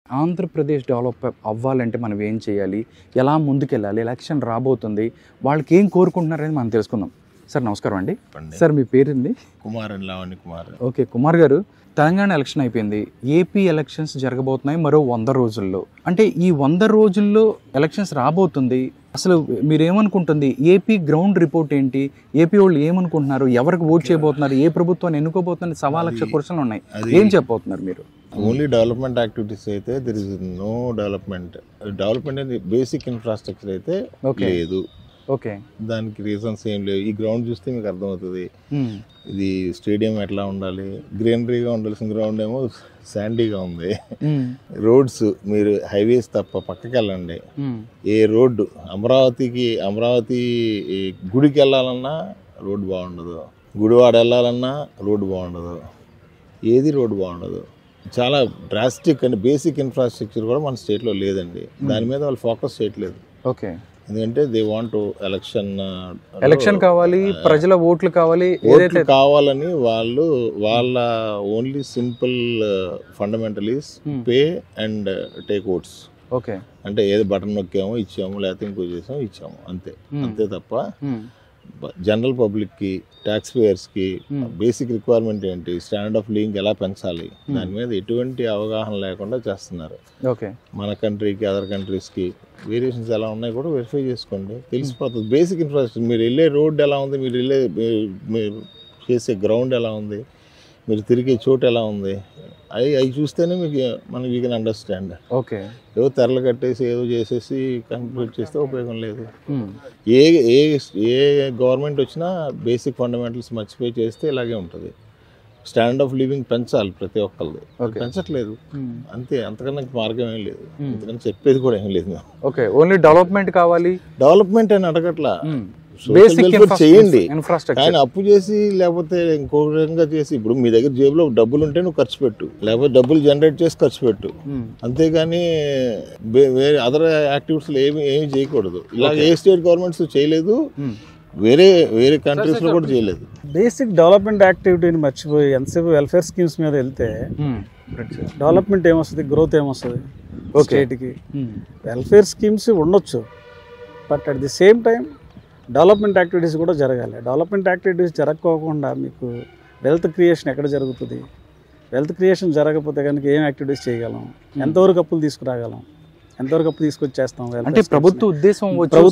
Andhra Pradesh develop అవ్వాలంటే మనం ఏం చేయాలి, ఎలా ముందుకెళ్ళాలి, ఎలక్షన్ రాబోతుంది, వాళ్ళకి ఏం కోరుకుంటున్నారని మనం తెలుసుకుందాం. సార్ నమస్కారం అండి. సార్ మీ పేరుంది? కుమార్ అండి, లావణ్య కుమార్. ఓకే కుమార్ గారు, తెలంగాణ ఎలక్షన్ అయిపోయింది, ఏపీ ఎలక్షన్స్ జరగబోతున్నాయి మరో 100 రోజుల్లో. అంటే ఈ 100 రోజుల్లో ఎలక్షన్స్ రాబోతుంది, అసలు మీరేమనుకుంటుంది? ఏపీ గ్రౌండ్ రిపోర్ట్ ఏంటి? ఏపీ వాళ్ళు ఏమనుకుంటున్నారు? ఎవరికి ఓట్ చేయబోతున్నారు? ఏ ప్రభుత్వాన్ని ఎన్నుకోబోతున్నారు? 1,00,000 క్వశ్చన్లు ఉన్నాయి. ఏం చెప్పబోతున్నారు మీరు? ఓన్లీ డెవలప్మెంట్ యాక్టివిటీస్ అయితే there is no development. Development అనేది బేసిక్ ఇన్ఫ్రాస్ట్రక్చర్ అయితే లేదు. ఓకే, దానికి రీజన్స్ ఏం లేవు. ఈ గ్రౌండ్ చూస్తే మీకు అర్థమవుతుంది. ఇది స్టేడియం ఎట్లా ఉండాలి, గ్రీనరీగా ఉండాల్సిన గ్రౌండ్ ఏమో శాండీగా ఉంది. రోడ్స్ మీరు హైవేస్ తప్ప పక్కకి వెళ్ళండి, ఏ రోడ్డు అమరావతి గుడికి వెళ్ళాలన్నా రోడ్డు బాగుండదు, గుడివాడ వెళ్ళాలన్నా రోడ్డు బాగుండదు, ఏది రోడ్డు బాగుండదు. చాలా డ్రాస్టిక్ అండ్ బేసిక్ ఇన్ఫ్రాస్ట్రక్చర్ కూడా మన స్టేట్లో లేదండి. దాని మీద వాళ్ళు ఫోకస్ చేయట్లేదు. ఓకే, ఎందుకంటే దే వాంట్ ఎలక్షన్ కావాలి, ప్రజల ఓట్లు కావాలి, ఓట్లు కావాలని వాళ్ళ only simple fundamental is pay and take votes. Okay, అంటే ఏదో బటన్ నొక్కాము ఇచ్చాము, లేకపోతే ఇంకో చేసాము ఇచ్చాము, అంతే తప్ప జనరల్ పబ్లిక్కి, ట్యాక్స్ పేయర్స్కి బేసిక్ రిక్వైర్మెంట్ ఏంటి, స్టాండర్డ్ ఆఫ్ లివింగ్ ఎలా పెంచాలి, దాని మీద ఎటువంటి అవగాహన లేకుండా చేస్తున్నారు. ఓకే, మన కంట్రీకి అదర్ కంట్రీస్కి వేరియేషన్స్ ఎలా ఉన్నాయి కూడా వెరిఫై చేసుకోండి, తెలిసిపోతుంది. బేసిక్ ఇన్ఫ్రాస్ట్రక్చర్, మీరు వెళ్ళే రోడ్ ఎలా ఉంది, మీరు చేసే గ్రౌండ్ ఎలా ఉంది, మీరు తిరిగే చోటు ఎలా ఉంది, అవి చూస్తేనే మనకి వీ కెన్ అండర్స్టాండ్. ఓకే, ఏదో తెరలు కట్టేసి ఏదో చేసేసి కంప్లీట్ చేస్తే ఉపయోగం లేదు. ఏ గవర్నమెంట్ వచ్చినా బేసిక్ ఫండమెంటల్స్ మర్చిపోయి చేస్తే ఇలాగే ఉంటుంది. స్టాండర్డ్ ఆఫ్ లివింగ్ పెంచాలి ప్రతి ఒక్కరిది, పెంచట్లేదు. అంతే, అంతకన్నా మార్గం ఏం లేదు, అంతకన్నా చెప్పేది కూడా ఏం లేదు. ఓకే, ఓన్లీ డెవలప్మెంట్ కావాలి, డెవలప్మెంట్ అని అడగట్లా, చేయండి, కానీ అప్పు చేసి లేకపోతే ఇంకో విధంగా చేసి. ఇప్పుడు మీ దగ్గర జేబులో డబ్బులు ఉంటే నువ్వు ఖర్చు పెట్టు, లేకపోతే డబ్బులు జనరేట్ చేసి ఖర్చు పెట్టు, అంతేగాని వేరే అదర్ యాక్టివిటీస్ ఏమి చేయకూడదు. ఇలా ఏ స్టేట్ గవర్నమెంట్స్ చేయలేదు, వేరే కంట్రీస్ లో కూడా చేయలేదు. బేసిక్ డెవలప్మెంట్ యాక్టివిటీని మర్చిపోయి ఎంతసేపు వెల్ఫేర్ స్కీమ్స్ మీద వెళ్తే డెవలప్మెంట్ ఏమొస్తుంది, గ్రోత్ ఏమొస్తుంది? స్టేట్కి వెల్ఫేర్ స్కీమ్స్ ఉండొచ్చు, but at the same time development activities కూడా జరగాలి. డెవలప్మెంట్ యాక్టివిటీస్ జరగకోకుండా మీకు వెల్త్ క్రియేషన్ ఎక్కడ జరుగుతుంది? వెల్త్ క్రియేషన్ జరగకపోతే కనుక ఏం యాక్టివిటీస్ చేయగలం? ఎంతవరకు అప్పులు తీసుకురాగలం? ఎంతవరకు అప్పు తీసుకొచ్చి చేస్తాం? అంటే ప్రభుత్వ ఉద్దేశం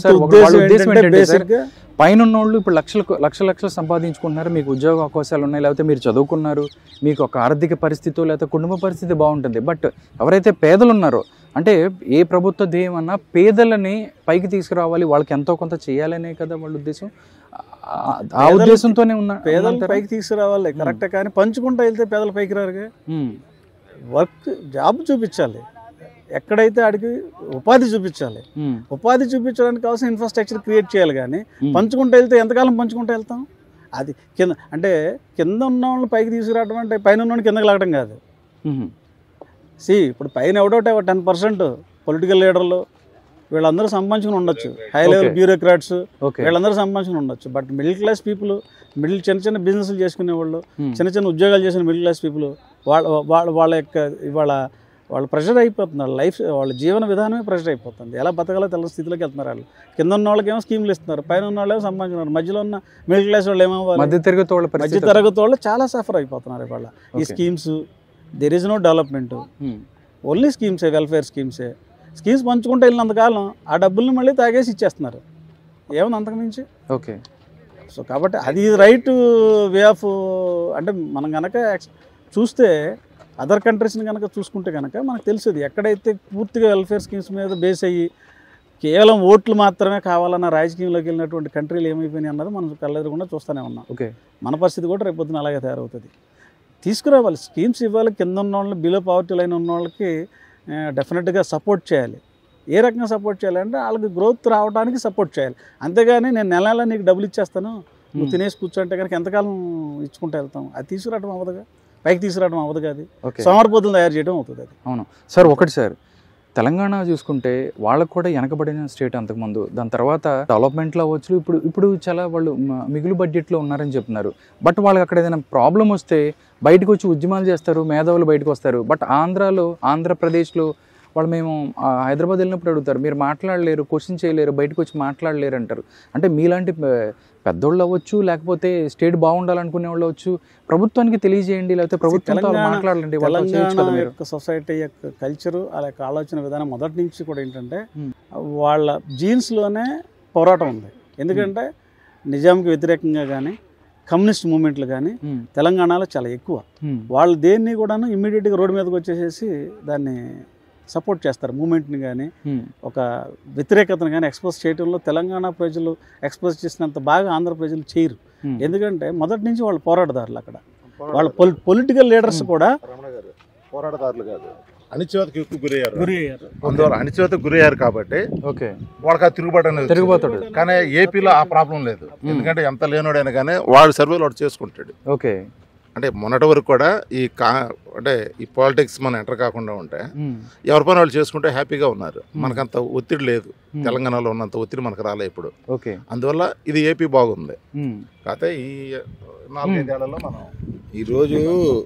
పైన ఉన్నోళ్ళు ఇప్పుడు లక్షలు సంపాదించుకుంటున్నారు, మీకు ఉద్యోగ అవకాశాలు ఉన్నాయి, లేకపోతే మీరు చదువుకున్నారు, మీకు ఒక ఆర్థిక పరిస్థితి లేకపోతే కుటుంబ పరిస్థితి బాగుంటుంది. బట్ ఎవరైతే పేదలు ఉన్నారో, అంటే ఏ ప్రభుత్వ ధ్యేయం అన్నా పేదలని పైకి తీసుకురావాలి, వాళ్ళకి ఎంతో కొంత చేయాలనే కదా వాళ్ళ ఉద్దేశం. ఆ ఉద్దేశంతోనే ఉన్న పేదలు పైకి తీసుకురావాలి కరెక్టే, కానీ పంచుకుంటూ వెళ్తే పేదలు పైకి రారుగా. వర్క్ జాబ్ చూపించాలి, ఎక్కడైతే ఆడికి ఉపాధి చూపించాలి. ఉపాధి చూపించడానికి కావాల్సిన ఇన్ఫ్రాస్ట్రక్చర్ క్రియేట్ చేయాలి. కానీ పంచుకుంటూ వెళ్తే ఎంతకాలం పంచుకుంటూ వెళ్తాం? అది కింద ఉన్న వాళ్ళని పైకి తీసుకురావడం అంటే పైన ఉన్నవాడిని కిందకి లాగడం కాదు. ఇప్పుడు పైన ఎవడో 10% పొలిటికల్ లీడర్లు వీళ్ళందరూ సంపాదించుకుని ఉండొచ్చు, హై లెవెల్ బ్యూరోక్రాట్స్ వీళ్ళందరూ సంపాదించుకుని ఉండొచ్చు. బట్ మిడిల్ క్లాస్ పీపుల్, చిన్న బిజినెస్లు చేసుకునే వాళ్ళు, చిన్న ఉద్యోగాలు చేసిన మిడిల్ క్లాస్ పీపుల్ వాళ్ళ యొక్క వాళ్ళు ప్రెషర్ అయిపోతున్నారు. వాళ్ళ జీవన విధానమే ప్రెషర్ అయిపోతుంది. ఎలా బతకాలో తెలియని స్థితిలోకి వెళ్తున్నారు. వాళ్ళు కింద ఉన్న వాళ్ళకేమో స్కీమ్లు ఇస్తున్నారు, పైన ఉన్న వాళ్ళేమో సంపాదించున్నారు, మధ్యలో ఉన్న మిడిల్ క్లాస్ వాళ్ళు ఏమవ్వాలి? మధ్య తరగతి వాళ్ళు చాలా సఫర్ అయిపోతున్నారు ఇవాళ ఈ schemes. There is no development, only స్కీమ్సే, వెల్ఫేర్ స్కీమ్సే. స్కీమ్స్ పంచుకుంటూ వెళ్ళినంతకాలం ఆ డబ్బుల్ని మళ్ళీ తాగేసి ఇచ్చేస్తున్నారు, ఏమన్నా అంతకుమించి. ఓకే, సో కాబట్టి అది రైట్ వే ఆఫ్. అంటే మనం కనుక చూస్తే అదర్ కంట్రీస్ని కనుక చూసుకుంటే కనుక మనకు తెలుస్తుంది, ఎక్కడైతే పూర్తిగా వెల్ఫేర్ స్కీమ్స్ మీద బేస్ అయ్యి కేవలం ఓట్లు మాత్రమే కావాలన్న రాజకీయంలోకి వెళ్ళినటువంటి కంట్రీలు ఏమైపోయినాయి అన్నది మనం కళ్ళెదురకుండా చూస్తూనే ఉన్నాం. ఓకే, మన పరిస్థితి కూడా రేపొద్దున అలాగే తయారవుతుంది. తీసుకురావాలి, స్కీమ్స్ ఇవ్వాలి, కింద ఉన్న వాళ్ళని, బిలో పావర్టీ లైన్ ఉన్న వాళ్ళకి డెఫినెట్గా సపోర్ట్ చేయాలి. ఏ రకంగా సపోర్ట్ చేయాలంటే వాళ్ళకి గ్రోత్ రావడానికి సపోర్ట్ చేయాలి. అంతేగాని నేను నెల నీకు డబ్బులు ఇచ్చేస్తాను, నువ్వు తినేసి కూర్చోంటే కనుక ఎంతకాలం ఇచ్చుకుంటూ వెళ్తాం? అది తీసుకురావడం అవ్వదుగా, పైకి తీసుకురావడం అవ్వదు. అది సోమరిపోతులు తయారు చేయడం అవుతుంది. అది అవును సార్. ఒకటి సార్, తెలంగాణ చూసుకుంటే వాళ్ళకు కూడా వెనకబడిన స్టేట్ అంతకుముందు, దాని తర్వాత డెవలప్మెంట్లో అవ్వచ్చు, ఇప్పుడు చాలా వాళ్ళు మిగులు బడ్జెట్లో ఉన్నారని చెప్తున్నారు. బట్ వాళ్ళకి అక్కడ ఏదైనా ప్రాబ్లం వస్తే బయటకు వచ్చి ఉద్యమాలు చేస్తారు, మేధావులు బయటకు వస్తారు. బట్ ఆంధ్రప్రదేశ్లో వాళ్ళు మేము హైదరాబాద్ వెళ్ళినప్పుడు అడుగుతారు, మీరు మాట్లాడలేరు, క్వశ్చన్ చేయలేరు, బయటకు వచ్చి మాట్లాడలేరు అంటారు. అంటే మీలాంటి పెద్దోళ్ళు అవ్వచ్చు, లేకపోతే స్టేట్ బాగుండాలనుకునే వాళ్ళు అవ్వచ్చు, ప్రభుత్వానికి తెలియజేయండి, లేకపోతే ప్రభుత్వంతో మాట్లాడండి. తెలంగాణ యొక్క సొసైటీ యొక్క కల్చరు అలా ఆలోచన విధానం మొదటి నుంచి కూడా ఏంటంటే వాళ్ళ జీన్స్లోనే పోరాటం ఉంది. ఎందుకంటే నిజాంకి వ్యతిరేకంగా కానీ కమ్యూనిస్ట్ మూమెంట్లు కానీ తెలంగాణలో చాలా ఎక్కువ. వాళ్ళు దేన్ని కూడాను ఇమ్మీడియట్గా రోడ్డు మీదకి వచ్చేసేసి దాన్ని సపోర్ట్ చేస్తారు. మూమెంట్ని కానీ ఒక వ్యతిరేకతను కానీ ఎక్స్పోజ్ చేయడంలో తెలంగాణ ప్రజలు ఎక్స్పోజ్ చేసినంత బాగా ఆంధ్ర ప్రజలు చేయరు. ఎందుకంటే మొదటి నుంచి వాళ్ళు పోరాటదారులు. అక్కడ వాళ్ళ పొలిటికల్ లీడర్స్ కూడా పోరాటదారులు కాదు, అణిచివేతకు ఎక్కువ గురయ్యారు. అందువల్ల అణిచివేతకు గురయ్యారు కాబట్టి వాళ్ళకి ఆ తిరుగుబాటు అనేది. కానీ ఏపీలో ఆ ప్రాబ్లం లేదు. ఎందుకంటే ఎంత లేనోడైనా కానీ వాడు సర్వేలు వాడు చేసుకుంటాడు. అంటే మొన్నటి వరకు కూడా అంటే ఈ పాలిటిక్స్ మనం ఎంటర్ కాకుండా ఉంటే ఎవరి పని వాళ్ళు చేసుకుంటే హ్యాపీగా ఉన్నారు. మనకంత ఒత్తిడి లేదు. తెలంగాణలో ఉన్నంత ఒత్తిడి మనకు రాలే ఇప్పుడు. అందువల్ల ఇది ఏపీ బాగుంది. కాకపోతే ఈ 4-5 ఏళ్లలో మనం ఈరోజు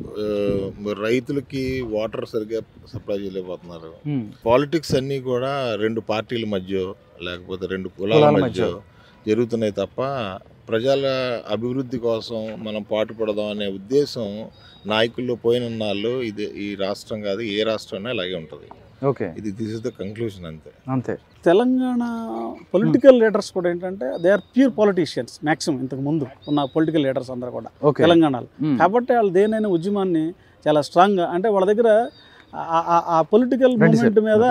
రైతులకి వాటర్ సరిగ్గా సప్లై చేయలేకపోతున్నారు. పాలిటిక్స్ అన్నీ కూడా 2 పార్టీల మధ్య లేకపోతే 2 కులాల మధ్య జరుగుతున్నాయి తప్ప ప్రజల అభివృద్ధి కోసం మనం పాటుపడదాం అనే ఉద్దేశం నాయకుల్లో పోయిన నాళ్ళు ఇది ఈ రాష్ట్రం కాదు, ఏ రాష్ట్రం అలాగే ఉంటుంది. This is the conclusion. అంతే. తెలంగాణ పొలిటికల్ లీడర్స్ కూడా ఏంటంటే they are pure politicians. Maximum ఇంతకు ముందు ఉన్న పొలిటికల్ లీడర్స్ అందరూ కూడా తెలంగాణలో. కాబట్టి వాళ్ళు దేనైనా ఉద్యమాన్ని చాలా స్ట్రాంగ్గా, అంటే వాళ్ళ దగ్గర ఆ పొలిటికల్ మూవ్మెంట్ మీద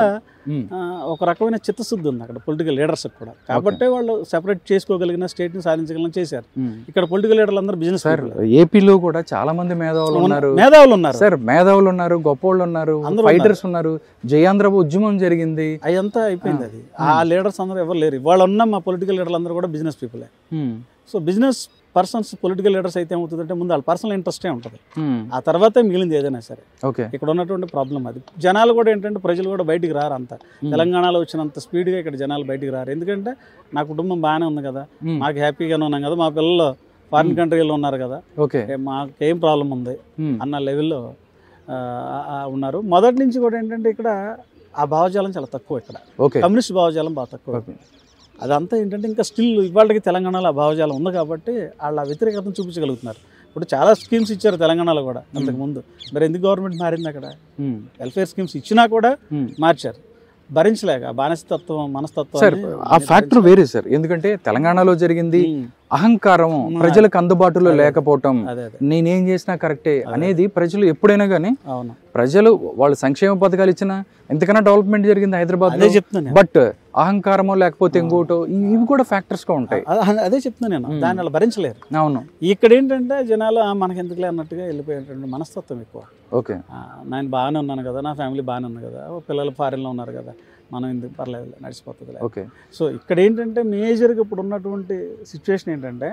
ఒక రకమైన చిత్తశుద్ధి ఉంది అక్కడ పొలిటికల్ లీడర్స్ కూడా. కాబట్టి వాళ్ళు సెపరేట్ చేసుకోగలిగిన, స్టేట్ ని సాధించగలిగిన చేశారు. ఇక్కడ పొలిటికల్ లీడర్లు అందరూ బిజినెస్. ఏపీలో కూడా చాలా మంది మేధావులు ఉన్నారు సార్, మేధావులు ఉన్నారు, గొప్పోళ్ళు ఉన్నారు, ఫైటర్స్ ఉన్నారు. జయాంధ్ర ఉద్యమం జరిగింది, అదంతా అయిపోయింది. అది ఆ లీడర్స్ అందరూ ఎవరు లేరు. వాళ్ళు ఉన్న మా పొలిటికల్ లీడర్లు అందరూ కూడా బిజినెస్ పీపులే. So business persons political leaders అయితే ఏమవుతుందంటే ముందు వాళ్ళ పర్సనల్ ఇంట్రెస్టే ఉంటుంది, ఆ తర్వాతే మిగిలింది ఏదైనా సరే. ఇక్కడ ఉన్నటువంటి ప్రాబ్లం అది. జనాలు కూడా ఏంటంటే ప్రజలు కూడా బయటికి రారు అంత. తెలంగాణలో వచ్చినంత స్పీడ్గా ఇక్కడ జనాలు బయటికి రారు. ఎందుకంటే నా కుటుంబం బాగానే ఉంది కదా, మాకు హ్యాపీగానే ఉన్నాం కదా, మా పిల్లలు ఫారిన్ కంట్రీలో ఉన్నారు కదా, మాకేం ప్రాబ్లం ఉంది అన్న లెవెల్లో ఉన్నారు. మొదటి నుంచి కూడా ఏంటంటే ఇక్కడ ఆ భావజాలం చాలా తక్కువ. ఇక్కడ కమ్యూనిస్ట్ భావజాలం బాగా తక్కువ. అదంతా ఏంటంటే ఇంకా స్టిల్ ఇవాళకి తెలంగాణలో ఆ భావజాలం ఉంది కాబట్టి వాళ్ళ వ్యతిరేకతను చూపించగలుగుతున్నారు. ఇప్పుడు చాలా స్కీమ్స్ ఇచ్చారు తెలంగాణలో కూడా అంతకుముందు. మరి ఎందుకు గవర్నమెంట్ మారింది? అక్కడ వెల్ఫేర్ స్కీమ్స్ ఇచ్చినా కూడా మార్చారు, భరించలేక. బానిసతత్వం, మనస్తత్వం, ఆ ఫ్యాక్టర్ వేరే సార్. ఎందుకంటే తెలంగాణలో జరిగింది అహంకారం, ప్రజలకు అందుబాటులో లేకపోవటం, నేనేం చేసినా కరెక్టే అనేది ప్రజలు ఎప్పుడైనా కానీ, ప్రజలు వాళ్ళు సంక్షేమ పథకాలు ఇచ్చినా ఎంతకన్నా డెవలప్మెంట్ జరిగింది హైదరాబాద్, బట్ అహంకారమో లేకపోతే ఇంకోటో ఇవి కూడా ఫ్యాక్టర్స్ గా ఉంటాయి. అదే చెప్తున్నాను నేను, దాన్ని వాళ్ళు భరించలేరు. అవును. ఇక్కడ ఏంటంటే జనాలు మనకి ఎందుకులే అన్నట్టుగా వెళ్ళిపోయేటువంటి మనస్తత్వం ఎక్కువ. నేను బాగానే ఉన్నాను కదా, నా ఫ్యామిలీ బాగానే ఉంది కదా, పిల్లలు ఫారిన్లో ఉన్నారు కదా, మనం ఎందుకు పర్లేదు నడిచిపోతుంది. సో ఇక్కడ ఏంటంటే మేజర్గా ఇప్పుడు ఉన్నటువంటి సిచ్యువేషన్ ఏంటంటే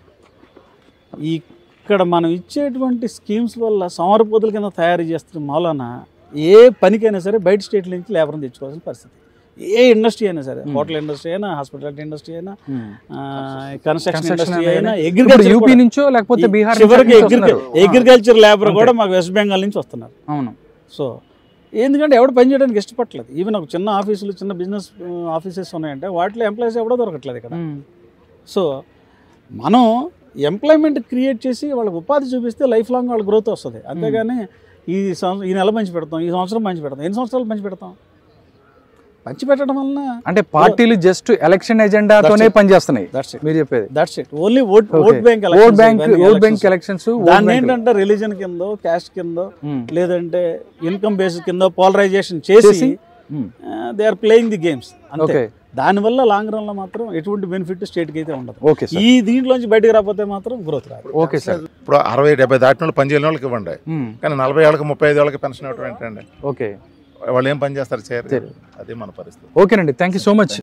ఇక్కడ మనం ఇచ్చేటువంటి స్కీమ్స్ వల్ల సోమరిపోతుల కింద తయారు చేస్తున్న మూలన ఏ పనికైనా సరే బయట స్టేట్ల నుంచి లేబర్ని తెచ్చుకోవాల్సిన పరిస్థితి. ఏ ఇండస్ట్రీ అయినా సరే, హోటల్ ఇండస్ట్రీ అయినా, హాస్పిటాలిటీ ఇండస్ట్రీ అయినా, కన్స్ట్రక్షన్ ఇండస్ట్రీ అయినా, యూపీ నుంచో లేకపోతే బీహార్, అగ్రికల్చర్ లేబర్ కూడా మాకు వెస్ట్ బెంగాల్ నుంచి వస్తున్నారు. అవును. సో ఎందుకంటే ఎవడు పని చేయడానికి ఇష్టపడలేదు. ఈవెన్ ఒక చిన్న ఆఫీసులు, చిన్న బిజినెస్ ఆఫీసెస్ ఉన్నాయంటే వాటిలో ఎంప్లాయీస్ ఎవడో దొరకట్లేదు ఇక్కడ. సో మనం ఎంప్లాయ్మెంట్ క్రియేట్ చేసి వాళ్ళకి ఉపాధి చూపిస్తే లైఫ్ లాంగ్ వాళ్ళ గ్రోత్ వస్తుంది. అంతేగాని ఈ నెల పంచి పెడతాం, ఈ సంవత్సరం పంచి పెడతాం, ఎన్ని సంవత్సరాలు పంచి పెడతాం? పంచి పెట్టడం వలన అంటే పార్టీలు జస్ట్ ఎలక్షన్ ఎజెండాతోనే పనిచేస్తున్నాయి. మీరు చెప్పేది that's it. Only vote bank elections. దాన్ని ఏంటంటే రిలీజన్ కిందో, క్యాస్ట్ కిందో, లేదంటే ఇన్కమ్ బేస్ కిందో పోలరైజేషన్ చేసి they are playing the games. అంతే. దానివల్ల లాంగ్ రన్ లో మాత్రం ఎటువంటి బెనిఫిట్ స్టేట్ కి అయితే ఉండదు. ఈ దీంట్లోంచి బయటకు రాకపోతే మాత్రం గ్రోత్ రాదు. Okay sir. ఇప్పుడు 60-70 దాటిన వాళ్ళు పని చేయని వాళ్ళకి ఇవ్వండి, కానీ 40 ఏళ్ళకి 35 ఏళ్ళకి పెన్షన్ ఇవ్వడం ఏంటండి? ఓకే, వాళ్ళు ఏం పని చేస్తారు? చేయరు. అదే మన పరిస్థితి. ఓకేనండి, థ్యాంక్ యూ సో మచ్.